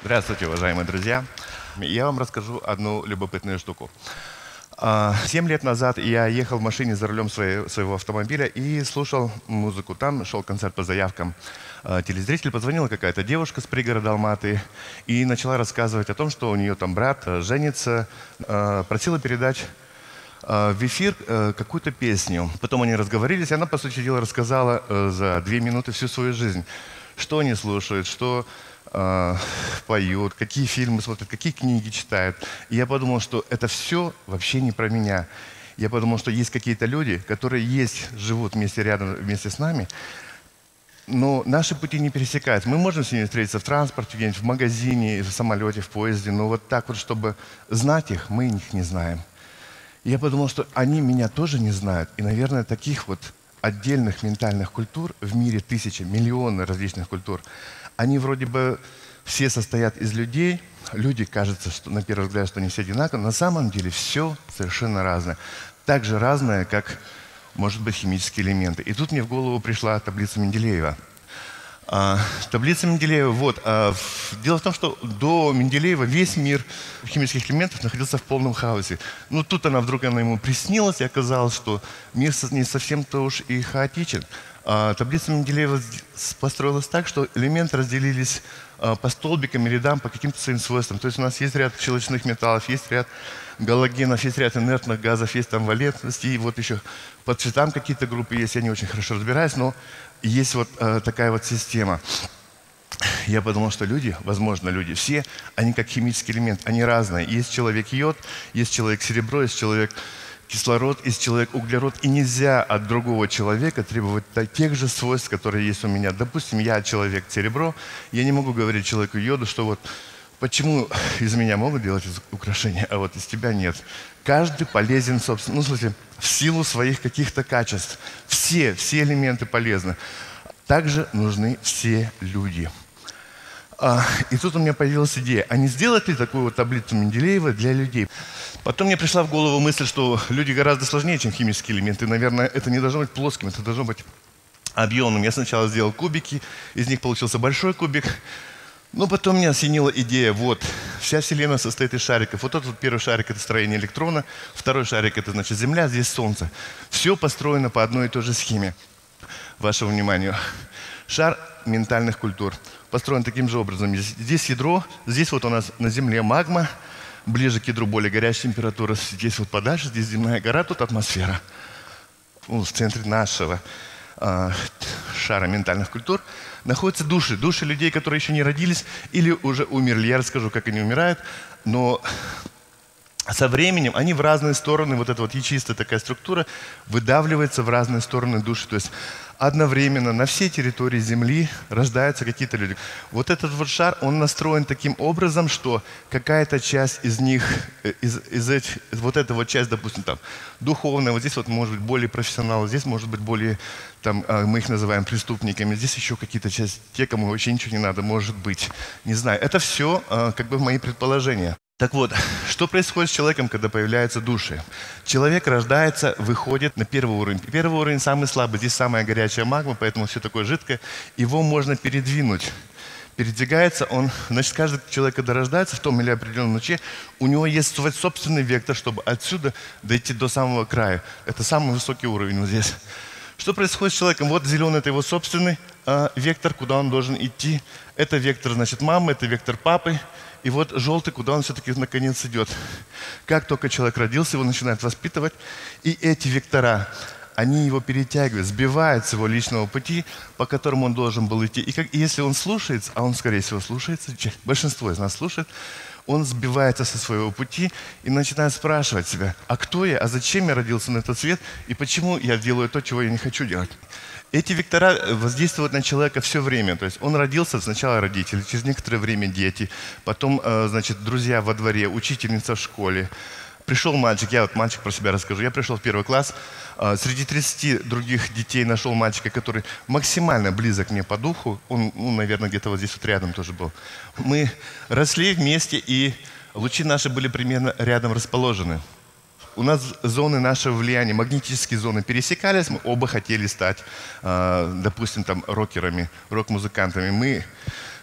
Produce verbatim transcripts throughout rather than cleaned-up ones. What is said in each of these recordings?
Здравствуйте, уважаемые друзья. Я вам расскажу одну любопытную штуку. Семь лет назад я ехал в машине за рулем своей, своего автомобиля и слушал музыку. Там шел концерт по заявкам. Телезритель позвонила какая-то девушка с пригорода Алматы и начала рассказывать о том, что у нее там брат женится, просила передать в эфир какую-то песню. Потом они разговорились, и она, по сути дела, рассказала за две минуты всю свою жизнь. Что они слушают, что э, поют, какие фильмы смотрят, какие книги читают. И я подумал, что это все вообще не про меня. Я подумал, что есть какие-то люди, которые есть, живут вместе рядом, вместе с нами, но наши пути не пересекаются. Мы можем с ними встретиться в транспорте, где-нибудь в магазине, в самолете, в поезде, но вот так вот, чтобы знать их, мы их не знаем. И я подумал, что они меня тоже не знают. И, наверное, таких вот отдельных ментальных культур в мире тысячи, миллионы различных культур. Они вроде бы все состоят из людей. Люди, кажется, что на первый взгляд, что они все одинаковые. На самом деле все совершенно разное. Так же разное, как, может быть, химические элементы. И тут мне в голову пришла таблица Менделеева. А, таблица Менделеева, вот. А, в, дело в том, что до Менделеева весь мир химических элементов находился в полном хаосе. Ну, тут она вдруг она ему приснилась, и оказалось, что мир не совсем-то уж и хаотичен. А, таблица Менделеева построилась так, что элементы разделились а, по столбикам и рядам, по каким-то своим свойствам. То есть у нас есть ряд щелочных металлов, есть ряд галогенов, есть ряд инертных газов, есть там валентности, и вот еще по цветам какие-то группы есть, я не очень хорошо разбираюсь, но есть вот э, такая вот система. Я подумал, что люди, возможно, люди все, они как химический элемент, они разные. Есть человек йод, есть человек серебро, есть человек кислород, есть человек углерод. И нельзя от другого человека требовать тех же свойств, которые есть у меня. Допустим, я человек серебро, я не могу говорить человеку йоду, что вот почему из меня могут делать украшения, а вот из тебя нет. Каждый полезен, собственно, ну, в смысле, в силу своих каких-то качеств. Все, все элементы полезны. Также нужны все люди. А, и тут у меня появилась идея, а не сделать ли такую вот таблицу Менделеева для людей? Потом мне пришла в голову мысль, что люди гораздо сложнее, чем химические элементы. Наверное, это не должно быть плоским, это должно быть объемным. Я сначала сделал кубики, из них получился большой кубик. Но потом меня осенила идея, вот, вся Вселенная состоит из шариков. Вот этот вот первый шарик – это строение электрона, второй шарик – это, значит, Земля, здесь Солнце. Все построено по одной и той же схеме. Вашему вниманию. Шар ментальных культур построен таким же образом. Здесь ядро, здесь вот у нас на Земле магма, ближе к ядру более горячая температура, здесь вот подальше, здесь земная гора, тут атмосфера. Ну, в центре нашего э, шара ментальных культур находятся души. Души людей, которые еще не родились или уже умерли. Я расскажу, как они умирают, но со временем они в разные стороны, вот эта вот ячеистая такая структура, выдавливается в разные стороны души. То есть одновременно на всей территории Земли рождаются какие-то люди. Вот этот вот шар, он настроен таким образом, что какая-то часть из них, из, из этих, вот эта вот часть, допустим, там, духовная, вот здесь вот может быть более профессионалы, здесь может быть более, там, мы их называем преступниками, здесь еще какие-то части, те, кому вообще ничего не надо, может быть. Не знаю, это все как бы мои предположения. Так вот, что происходит с человеком, когда появляются души? Человек рождается, выходит на первый уровень. Первый уровень самый слабый, здесь самая горячая магма, поэтому все такое жидкое. Его можно передвинуть. Передвигается он, значит, каждый человек, когда рождается в том или определенном луче, у него есть свой собственный вектор, чтобы отсюда дойти до самого края. Это самый высокий уровень вот здесь. Что происходит с человеком? Вот зеленый – это его собственный э, вектор, куда он должен идти. Это вектор, значит, мамы, это вектор папы. И вот желтый, куда он все-таки наконец идет. Как только человек родился, его начинают воспитывать. И эти вектора, они его перетягивают, сбивают с его личного пути, по которому он должен был идти. И, как, и если он слушается, а он, скорее всего, слушается, большинство из нас слушает, он сбивается со своего пути и начинает спрашивать себя, а кто я, а зачем я родился на этот свет, и почему я делаю то, чего я не хочу делать. Эти вектора воздействуют на человека все время. То есть он родился, сначала родители, через некоторое время дети, потом, значит, друзья во дворе, учительница в школе. Пришел мальчик, я вот мальчик про себя расскажу. Я пришел в первый класс, среди тридцати других детей нашел мальчика, который максимально близок мне по духу. Он, ну, наверное, где-то вот здесь вот рядом тоже был. Мы росли вместе, и лучи наши были примерно рядом расположены. У нас зоны нашего влияния, магнетические зоны пересекались, мы оба хотели стать, допустим, там, рокерами, рок-музыкантами. Мы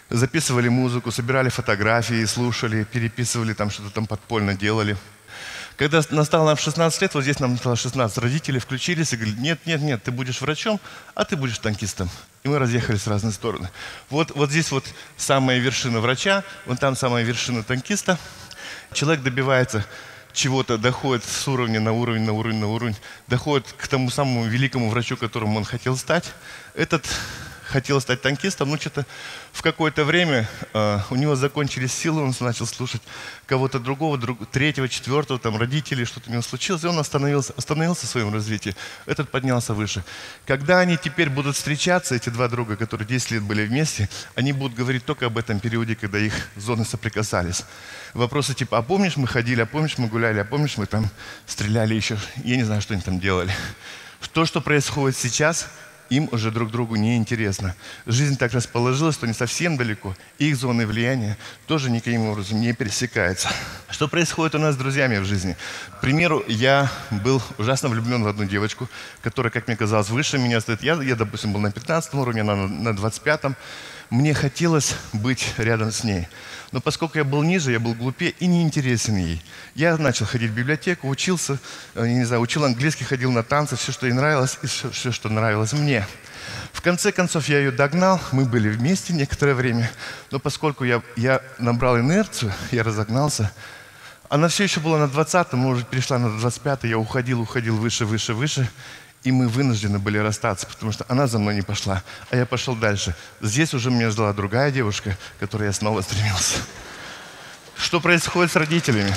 записывали музыку, собирали фотографии, слушали, переписывали, там что-то там подпольно делали. Когда настало нам шестнадцать лет, вот здесь нам стало шестнадцать, родители включились и говорили: нет, нет, нет, ты будешь врачом, а ты будешь танкистом. И мы разъехались в разные стороны. Вот, вот здесь вот самая вершина врача, вон там самая вершина танкиста. Человек добивается чего-то, доходит с уровня на уровень, на уровень, на уровень, доходит к тому самому великому врачу, которому он хотел стать. Этот хотел стать танкистом, но что-то в какое-то время э, у него закончились силы, он начал слушать кого-то другого, друг, третьего, четвертого, там родителей, что-то у него случилось, и он остановился, остановился в своем развитии. Этот поднялся выше. Когда они теперь будут встречаться, эти два друга, которые десять лет были вместе, они будут говорить только об этом периоде, когда их зоны соприкасались. Вопросы типа: а помнишь, мы ходили, а помнишь, мы гуляли, а помнишь, мы там стреляли еще, я не знаю, что они там делали. То, что происходит сейчас, им уже друг другу не интересно. Жизнь так расположилась, что не совсем далеко. Их зоны влияния тоже никаким образом не пересекаются. Что происходит у нас с друзьями в жизни? К примеру, я был ужасно влюблен в одну девочку, которая, как мне казалось, выше меня стоит. Я, я допустим, был на пятнадцатом уровне, она на, на двадцать пятом. Мне хотелось быть рядом с ней. Но поскольку я был ниже, я был глупее и неинтересен ей. Я начал ходить в библиотеку, учился, не знаю, учил английский, ходил на танцы, все, что ей нравилось, и все, все, что нравилось мне. В конце концов, я ее догнал, мы были вместе некоторое время, но поскольку я, я набрал инерцию, я разогнался, она все еще была на двадцатом, мы уже перешла на двадцать пятый, я уходил, уходил выше, выше, выше. И мы вынуждены были расстаться, потому что она за мной не пошла, а я пошел дальше. Здесь уже меня ждала другая девушка, к которой я снова стремился. Что происходит с родителями?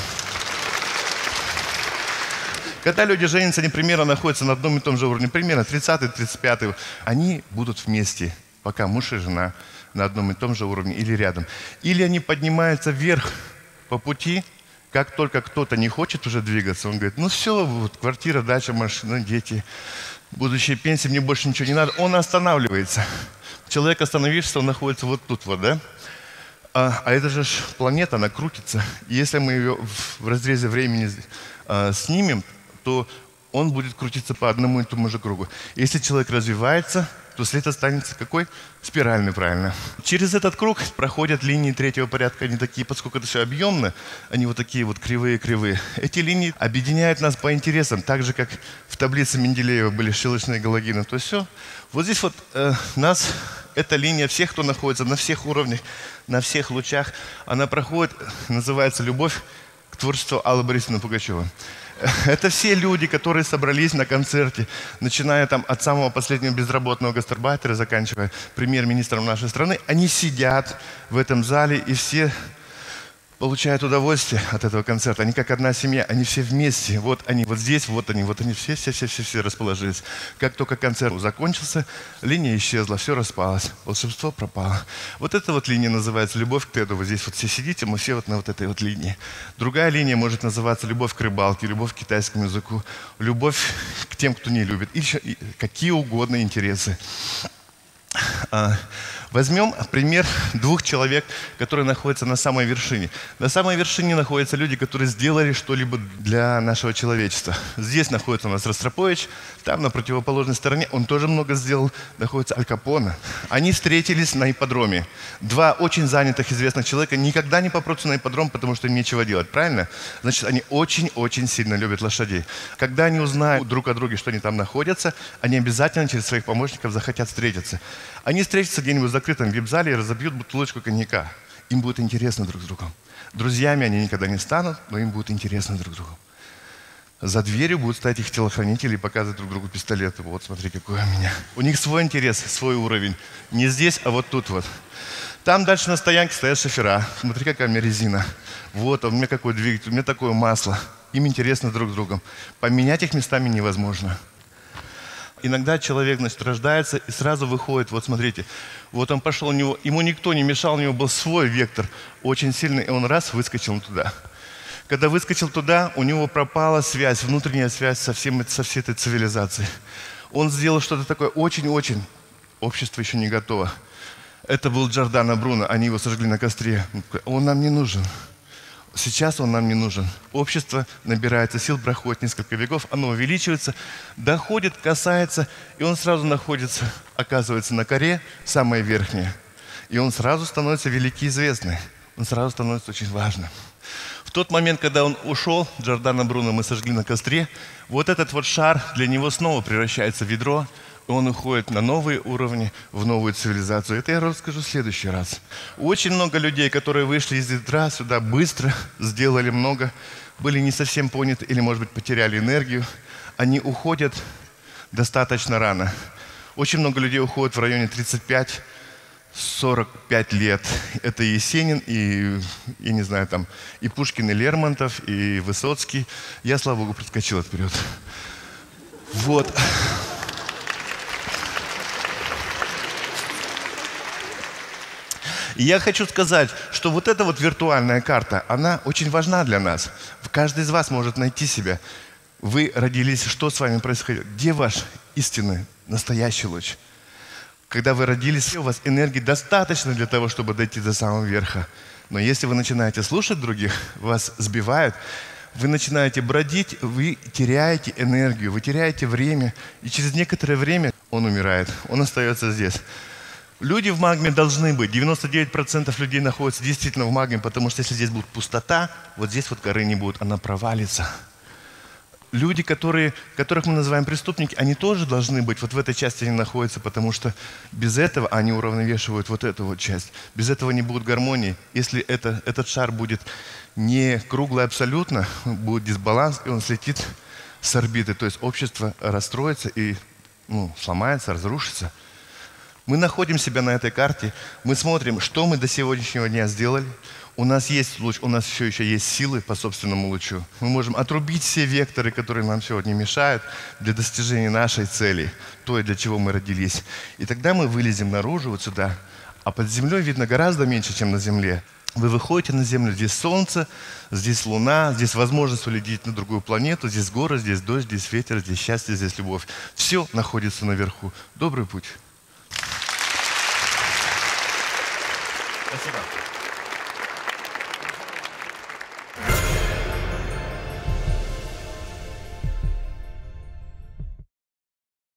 Когда люди женятся, они примерно находятся на одном и том же уровне, примерно тридцатый тридцать пятый, они будут вместе, пока муж и жена на одном и том же уровне или рядом. Или они поднимаются вверх по пути. Как только кто-то не хочет уже двигаться, он говорит: ну все, вот квартира, дача, машина, дети, будущая пенсия, мне больше ничего не надо. Он останавливается. Человек, остановившись, он находится вот тут вот, да? А, а это же планета, она крутится. И если мы ее в, в разрезе времени а, снимем, то он будет крутиться по одному и тому же кругу. Если человек развивается, то след останется какой? Спиральный, правильно. Через этот круг проходят линии третьего порядка. Они такие, поскольку это все объемно, они вот такие вот кривые-кривые. Эти линии объединяют нас по интересам, так же, как в таблице Менделеева были щелочные галогены. То есть все. Вот здесь вот э, нас, эта линия всех, кто находится на всех уровнях, на всех лучах, она проходит, называется «Любовь к творчеству Аллы Борисовны Пугачевой». Это все люди, которые собрались на концерте, начиная там от самого последнего безработного гастарбайтера, заканчивая премьер-министром нашей страны. Они сидят в этом зале, и все получают удовольствие от этого концерта. Они как одна семья, они все вместе. Вот они вот здесь, вот они, вот они все, все, все, все, все расположились. Как только концерт закончился, линия исчезла, все распалось, волшебство пропало. Вот эта вот линия называется «Любовь к Теду». Вот здесь вот все сидите, мы все вот на вот этой вот линии. Другая линия может называться «Любовь к рыбалке», «Любовь к китайскому языку», «Любовь к тем, кто не любит». И еще какие угодно интересы. Возьмем пример двух человек, которые находятся на самой вершине. На самой вершине находятся люди, которые сделали что-либо для нашего человечества. Здесь находится у нас Ростропович, там на противоположной стороне он тоже много сделал, находится Аль Капоне. Они встретились на ипподроме. Два очень занятых известных человека никогда не попрутся на ипподром, потому что им нечего делать, правильно? Значит, они очень-очень сильно любят лошадей. Когда они узнают друг о друге, что они там находятся, они обязательно через своих помощников захотят встретиться. Они встретятся где-нибудь в закрытом вип-зале и разобьют бутылочку коньяка. Им будет интересно друг с другом. Друзьями они никогда не станут, но им будет интересно друг с другом. За дверью будут стоять их телохранители и показывать друг другу пистолеты. Вот, смотри, какой у меня. У них свой интерес, свой уровень. Не здесь, а вот тут вот. Там дальше на стоянке стоят шофера. Смотри, какая у меня резина. Вот, а у меня какой двигатель, у меня такое масло. Им интересно друг с другом. Поменять их местами невозможно. Иногда человек, значит, рождается и сразу выходит, вот смотрите, вот он пошел, у него, ему никто не мешал, у него был свой вектор, очень сильный, и он раз выскочил туда. Когда выскочил туда, у него пропала связь, внутренняя связь со, всем, со всей этой цивилизацией. Он сделал что-то такое очень-очень, общество еще не готово. Это был Джордано Бруно, они его сожгли на костре. Он нам не нужен. Сейчас он нам не нужен. Общество набирается сил, проходит несколько веков, оно увеличивается, доходит, касается, и он сразу находится, оказывается на коре, самое верхнее. И он сразу становится великий и известный. Он сразу становится очень важным. В тот момент, когда он ушел, Джордано Бруно мы сожгли на костре, вот этот вот шар для него снова превращается в ядро, и он уходит на новые уровни, в новую цивилизацию. Это я расскажу в следующий раз. Очень много людей, которые вышли из ядра сюда быстро, сделали много, были не совсем поняты или, может быть, потеряли энергию, они уходят достаточно рано. Очень много людей уходят в районе тридцать пять сорок пять лет. Это и Есенин, и, и, не знаю, там, и Пушкин, и Лермонтов, и Высоцкий. Я, слава богу, проскочил вперед. Вот. И я хочу сказать, что вот эта вот виртуальная карта, она очень важна для нас. Каждый из вас может найти себя. Вы родились, что с вами происходит? Где ваш истинный, настоящий луч? Когда вы родились, у вас энергии достаточно для того, чтобы дойти до самого верха. Но если вы начинаете слушать других, вас сбивают, вы начинаете бродить, вы теряете энергию, вы теряете время, и через некоторое время он умирает, он остается здесь. Люди в магме должны быть. девяносто девять процентов людей находятся действительно в магме, потому что если здесь будет пустота, вот здесь вот горы не будет, она провалится. Люди, которые, которых мы называем преступники, они тоже должны быть, вот в этой части они находятся, потому что без этого они уравновешивают вот эту вот часть. Без этого не будет гармонии. Если это, этот шар будет не круглый абсолютно, будет дисбаланс, и он слетит с орбиты. То есть общество расстроится и ну, сломается, разрушится. Мы находим себя на этой карте, мы смотрим, что мы до сегодняшнего дня сделали. У нас есть луч, у нас все еще есть силы по собственному лучу. Мы можем отрубить все векторы, которые нам сегодня мешают для достижения нашей цели, той, для чего мы родились. И тогда мы вылезем наружу, вот сюда. А под землей видно гораздо меньше, чем на земле. Вы выходите на землю, здесь солнце, здесь луна, здесь возможность улететь на другую планету, здесь горы, здесь дождь, здесь ветер, здесь счастье, здесь любовь. Все находится наверху. Добрый путь. Спасибо.